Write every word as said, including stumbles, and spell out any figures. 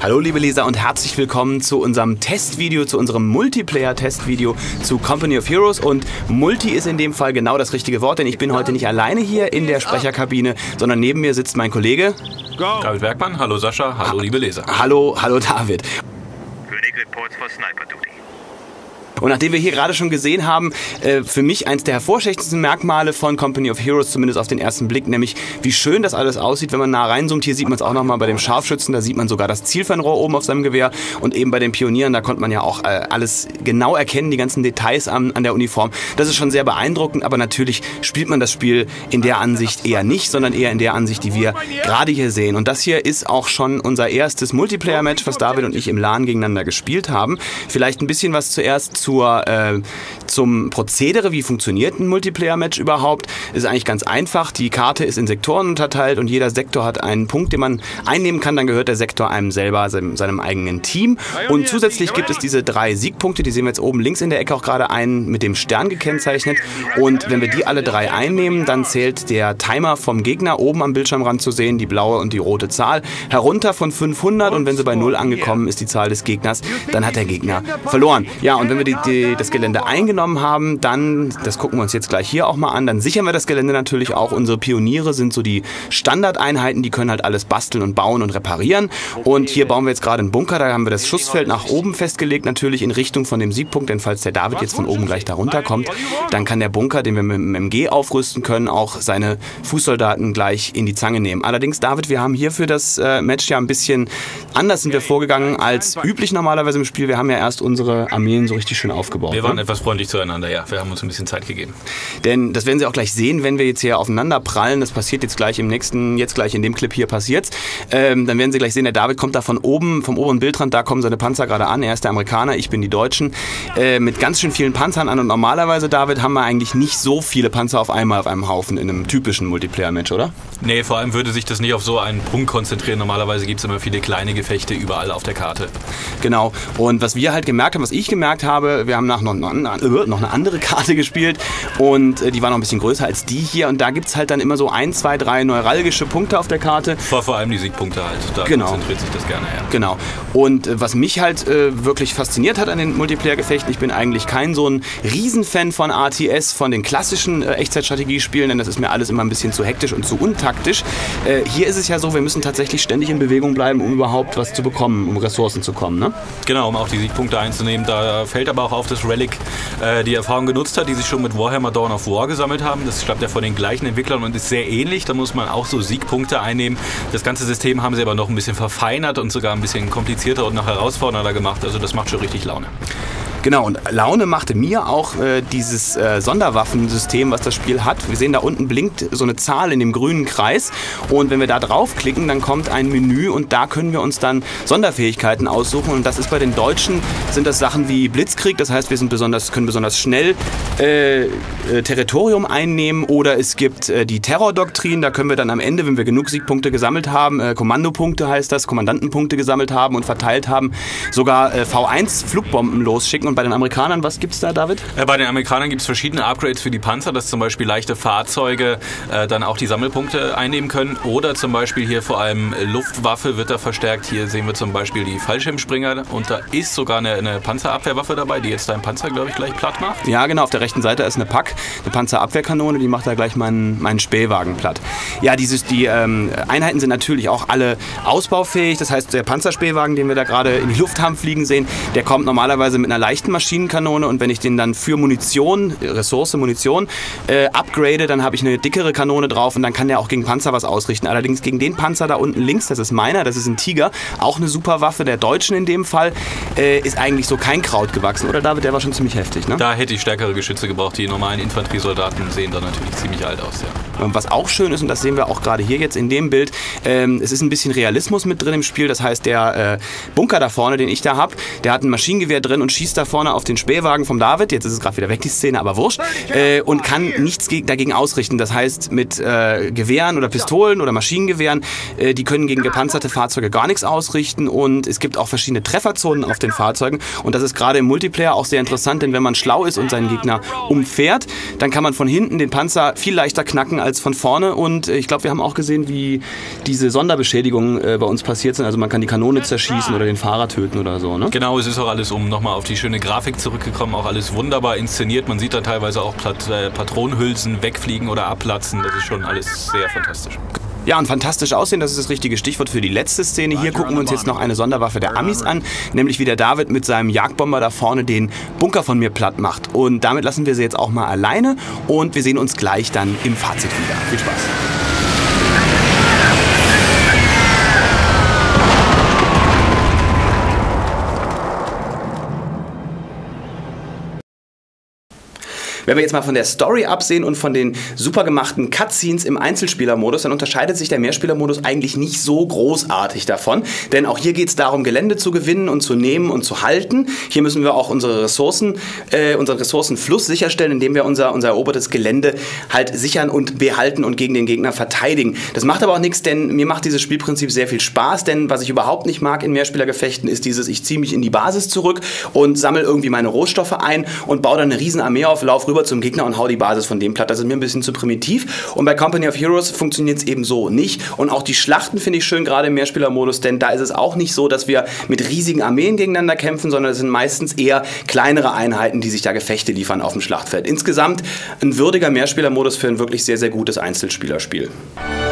Hallo liebe Leser und herzlich willkommen zu unserem Testvideo, zu unserem Multiplayer-Testvideo zu Company of Heroes. Und Multi ist in dem Fall genau das richtige Wort, denn ich bin heute nicht alleine hier in der Sprecherkabine, sondern neben mir sitzt mein Kollege David Bergmann. Hallo Sascha, hallo ha liebe Leser. Hallo, hallo David. König reports for Sniper Duty. Und nachdem wir hier gerade schon gesehen haben, äh, für mich eins der hervorstechendsten Merkmale von Company of Heroes, zumindest auf den ersten Blick, nämlich wie schön das alles aussieht, wenn man nah reinzoomt. Hier sieht man es auch nochmal bei dem Scharfschützen, da sieht man sogar das Zielfernrohr oben auf seinem Gewehr. Und eben bei den Pionieren, da konnte man ja auch äh, alles genau erkennen, die ganzen Details an, an der Uniform. Das ist schon sehr beeindruckend, aber natürlich spielt man das Spiel in der Ansicht eher nicht, sondern eher in der Ansicht, die wir gerade hier sehen. Und das hier ist auch schon unser erstes Multiplayer-Match, was David und ich im LAN gegeneinander gespielt haben. Vielleicht ein bisschen was zuerst zu Zur, äh, zum Prozedere, wie funktioniert ein Multiplayer-Match überhaupt, ist eigentlich ganz einfach. Die Karte ist in Sektoren unterteilt und jeder Sektor hat einen Punkt, den man einnehmen kann. Dann gehört der Sektor einem selber, seinem, seinem eigenen Team. Und zusätzlich gibt es diese drei Siegpunkte, die sehen wir jetzt oben links in der Ecke auch gerade ein, mit dem Stern gekennzeichnet. Und wenn wir die alle drei einnehmen, dann zählt der Timer vom Gegner oben am Bildschirmrand zu sehen, die blaue und die rote Zahl, herunter von fünfhundert. Und wenn sie bei null angekommen ist, die Zahl des Gegners, dann hat der Gegner verloren. Ja, und wenn wir die, die das Gelände eingenommen haben, dann, das gucken wir uns jetzt gleich hier auch mal an, dann sichern wir das Gelände natürlich auch. Unsere Pioniere sind so die Standardeinheiten, die können halt alles basteln und bauen und reparieren. Und hier bauen wir jetzt gerade einen Bunker, da haben wir das Schussfeld nach oben festgelegt, natürlich in Richtung von dem Siegpunkt, denn falls der David jetzt von oben gleich da runterkommt, dann kann der Bunker, den wir mit dem M G aufrüsten können, auch seine Fußsoldaten gleich in die Zange nehmen. Allerdings, David, wir haben hier für das äh, Match ja ein bisschen anders sind wir vorgegangen als üblich normalerweise im Spiel. Wir haben ja erst unsere Armeen so richtig schön aufgebaut. Wir waren etwas freundlich zueinander, ja. Wir haben uns ein bisschen Zeit gegeben. Denn das werden Sie auch gleich sehen, wenn wir jetzt hier aufeinander prallen. Das passiert jetzt gleich im nächsten, jetzt gleich in dem Clip hier passiert's. Ähm, dann werden Sie gleich sehen, der David kommt da von oben, vom oberen Bildrand, da kommen seine Panzer gerade an. Er ist der Amerikaner, ich bin die Deutschen. Äh, mit ganz schön vielen Panzern an. Und normalerweise, David, haben wir eigentlich nicht so viele Panzer auf einmal auf einem Haufen in einem typischen Multiplayer-Match, oder? Nee, vor allem würde sich das nicht auf so einen Punkt konzentrieren. Normalerweise gibt es immer viele kleine Gefechte überall auf der Karte. Genau. Und was wir halt gemerkt haben, was ich gemerkt habe, wir haben nach noch, noch eine andere Karte gespielt und äh, die war noch ein bisschen größer als die hier und da gibt es halt dann immer so ein, zwei, drei neuralgische Punkte auf der Karte. Vor, vor allem die Siegpunkte halt, da genau. konzentriert sich das gerne, ja. Genau. Und äh, was mich halt äh, wirklich fasziniert hat an den Multiplayer-Gefechten, ich bin eigentlich kein so ein Riesenfan von R T S, von den klassischen äh, Echtzeitstrategiespielen, denn das ist mir alles immer ein bisschen zu hektisch und zu untaktisch. Äh, hier ist es ja so, wir müssen tatsächlich ständig in Bewegung bleiben, um überhaupt was zu bekommen, um Ressourcen zu kommen, ne? Genau, um auch die Siegpunkte einzunehmen. Da fällt aber auch auf, dass Relic äh, die Erfahrung genutzt hat, die sich schon mit Warhammer Dawn of War gesammelt haben. Das stammt ja von den gleichen Entwicklern und ist sehr ähnlich. Da muss man auch so Siegpunkte einnehmen. Das ganze System haben sie aber noch ein bisschen verfeinert und sogar ein bisschen komplizierter und noch herausfordernder gemacht. Also das macht schon richtig Laune. Genau, und Laune machte mir auch äh, dieses äh, Sonderwaffensystem, was das Spiel hat. Wir sehen, da unten blinkt so eine Zahl in dem grünen Kreis und wenn wir da draufklicken, dann kommt ein Menü und da können wir uns dann Sonderfähigkeiten aussuchen und das ist bei den Deutschen, sind das Sachen wie Blitzkrieg, das heißt, wir sind besonders, können besonders schnell äh, äh, Territorium einnehmen oder es gibt äh, die Terrordoktrin, da können wir dann am Ende, wenn wir genug Siegpunkte gesammelt haben, äh, Kommandopunkte heißt das, Kommandantenpunkte gesammelt haben und verteilt haben, sogar äh, V eins Flugbomben losschicken. Und bei den Amerikanern, was gibt's da, David? Äh, bei den Amerikanern gibt es verschiedene Upgrades für die Panzer, dass zum Beispiel leichte Fahrzeuge äh, dann auch die Sammelpunkte einnehmen können. Oder zum Beispiel hier vor allem Luftwaffe wird da verstärkt. Hier sehen wir zum Beispiel die Fallschirmspringer und da ist sogar eine, eine Panzerabwehrwaffe dabei, die jetzt deinen Panzer, glaube ich, gleich platt macht. Ja, genau. Auf der rechten Seite ist eine P A C, eine Panzerabwehrkanone, die macht da gleich meinen, meinen Spähwagen platt. Ja, dieses, die ähm, Einheiten sind natürlich auch alle ausbaufähig. Das heißt, der Panzerspähwagen, den wir da gerade in die Luft haben fliegen sehen, der kommt normalerweise mit einer leichten Maschinenkanone und wenn ich den dann für Munition, Ressource Munition, äh, upgrade, dann habe ich eine dickere Kanone drauf und dann kann der auch gegen Panzer was ausrichten. Allerdings gegen den Panzer da unten links, das ist meiner, das ist ein Tiger, auch eine super Waffe der Deutschen in dem Fall, äh, ist eigentlich so kein Kraut gewachsen. Oder David, der war schon ziemlich heftig, ne? Da hätte ich stärkere Geschütze gebraucht. Die normalen Infanteriesoldaten sehen da natürlich ziemlich alt aus, ja. Und was auch schön ist, und das sehen wir auch gerade hier jetzt in dem Bild, ähm, es ist ein bisschen Realismus mit drin im Spiel. Das heißt, der äh, Bunker da vorne, den ich da habe, der hat ein Maschinengewehr drin und schießt da vorne auf den Spähwagen vom David, jetzt ist es gerade wieder weg, die Szene, aber wurscht, äh, und kann nichts dagegen ausrichten. Das heißt, mit äh, Gewehren oder Pistolen oder Maschinengewehren, äh, die können gegen gepanzerte Fahrzeuge gar nichts ausrichten, und es gibt auch verschiedene Trefferzonen auf den Fahrzeugen, und das ist gerade im Multiplayer auch sehr interessant, denn wenn man schlau ist und seinen Gegner umfährt, dann kann man von hinten den Panzer viel leichter knacken als von vorne, und äh, ich glaube, wir haben auch gesehen, wie diese Sonderbeschädigungen äh, bei uns passiert sind. Also man kann die Kanone zerschießen oder den Fahrer töten oder so, ne? Genau, es ist auch alles, um nochmal auf die schöne Grafik zurückgekommen, auch alles wunderbar inszeniert. Man sieht da teilweise auch Pat äh, Patronenhülsen wegfliegen oder abplatzen. Das ist schon alles sehr fantastisch. Ja, und fantastisch aussehen, das ist das richtige Stichwort für die letzte Szene. Hier gucken wir uns jetzt noch eine Sonderwaffe der Amis an, nämlich wie der David mit seinem Jagdbomber da vorne den Bunker von mir platt macht. Und damit lassen wir sie jetzt auch mal alleine, und wir sehen uns gleich dann im Fazit wieder. Viel Spaß! Wenn wir jetzt mal von der Story absehen und von den super gemachten Cutscenes im Einzelspielermodus, dann unterscheidet sich der Mehrspielermodus eigentlich nicht so großartig davon. Denn auch hier geht es darum, Gelände zu gewinnen und zu nehmen und zu halten. Hier müssen wir auch unsere Ressourcen, äh, unseren Ressourcenfluss sicherstellen, indem wir unser, unser erobertes Gelände halt sichern und behalten und gegen den Gegner verteidigen. Das macht aber auch nichts, denn mir macht dieses Spielprinzip sehr viel Spaß. Denn was ich überhaupt nicht mag in Mehrspielergefechten ist dieses, ich ziehe mich in die Basis zurück und sammle irgendwie meine Rohstoffe ein und baue dann eine riesen Armee auf, lauf rüber zum Gegner und hau die Basis von dem platt. Das ist mir ein bisschen zu primitiv. Und bei Company of Heroes funktioniert es eben so nicht. Und auch die Schlachten finde ich schön, gerade im Mehrspielermodus, denn da ist es auch nicht so, dass wir mit riesigen Armeen gegeneinander kämpfen, sondern es sind meistens eher kleinere Einheiten, die sich da Gefechte liefern auf dem Schlachtfeld. Insgesamt ein würdiger Mehrspielermodus für ein wirklich sehr, sehr gutes Einzelspielerspiel.